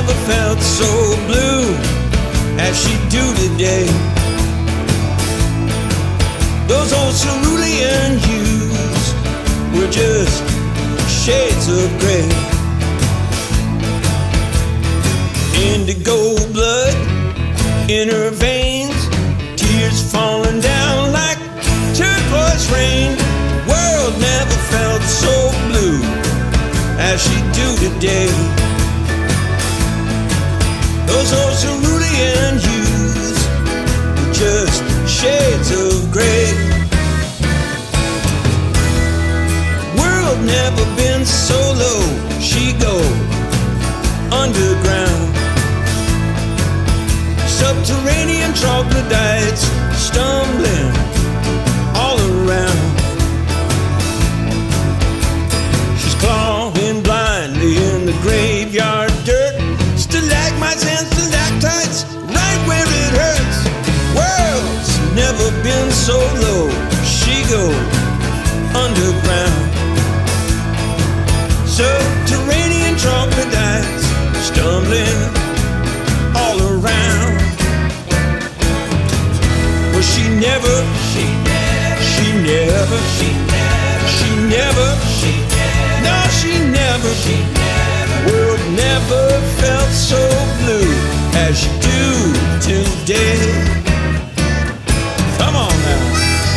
never felt so blue as she do today. Those old cerulean hues were just shades of gray. Indigo blood in her veins, tears falling down like turquoise rain. World never felt so blue as she do today. Those old cerulean hues were just shades of gray. World never been so low, she go underground. Subterranean troglodytes stumbling all around. She's clawing blindly in the graveyard dirt, stalagmites and stalactites right where it hurts. World's never been so low, she go underground. Subterranean troglodytes stumbling all around. Well, she never, world never felt so blue as you do today. Come on now.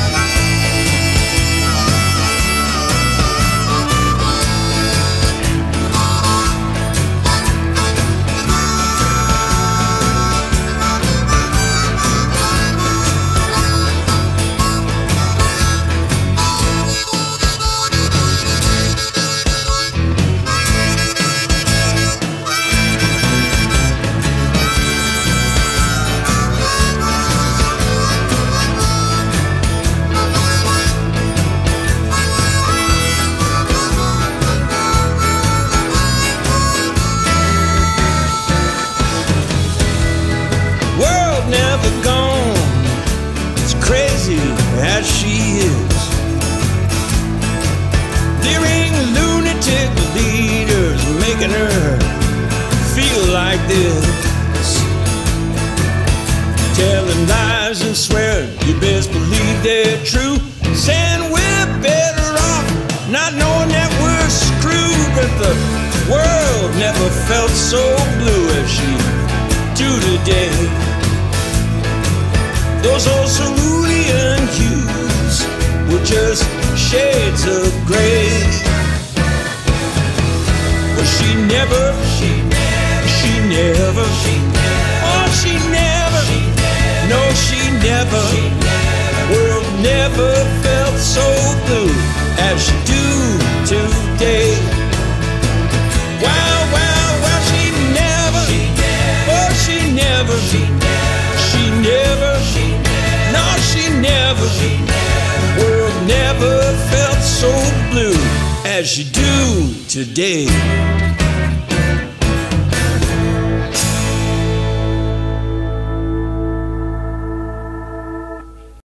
Never gone, as crazy as she is. Daring lunatic leaders making her feel like this. Telling lies and swearing you best believe they're true. Saying we're better off not knowing that we're screwed. But the world never felt so blue as she do today. Those old cerulean hues were just shades of gray. Well, she never, no, she never, world never felt so blue as she do today. Wow, wow, wow, she never, no, she never, world never felt so blue as you do today.